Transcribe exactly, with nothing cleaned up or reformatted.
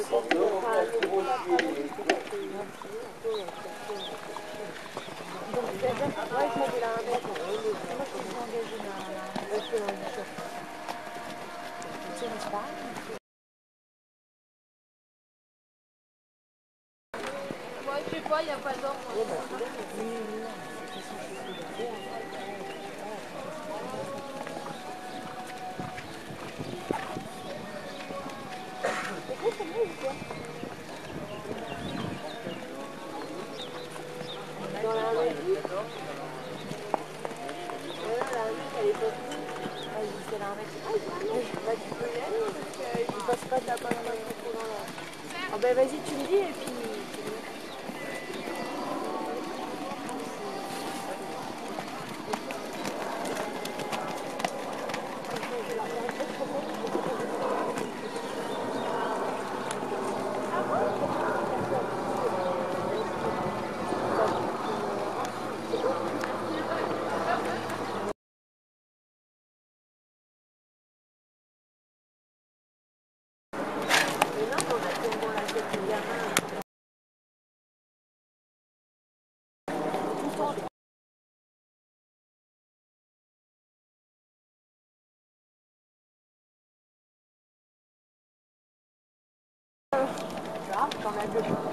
Moi, je sais pas, il n'y a pas d'or. Dans la rue. Voilà, la rue, elle est pas finie. Ah, c'est la rue. Ah, bah, tu peux y aller parce qu'il passe pas de la bonne façon trop dans la... Ah, bah, vas-y, tu me dis et puis... Grave, quand même.